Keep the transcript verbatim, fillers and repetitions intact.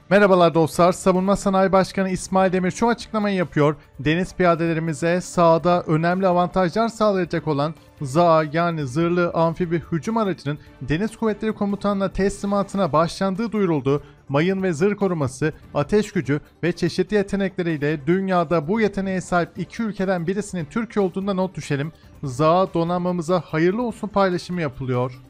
Merhabalar dostlar, Savunma Sanayi Başkanı İsmail Demir şu açıklamayı yapıyor. Deniz piyadelerimize sahada önemli avantajlar sağlayacak olan Z A yani zırhlı amfibi hücum aracının Deniz Kuvvetleri Komutanı'na teslimatına başlandığı duyuruldu. Mayın ve zırh koruması, ateş gücü ve çeşitli yetenekleriyle dünyada bu yeteneğe sahip iki ülkeden birisinin Türkiye olduğunda not düşelim. Z A donanmamıza hayırlı olsun paylaşımı yapılıyor.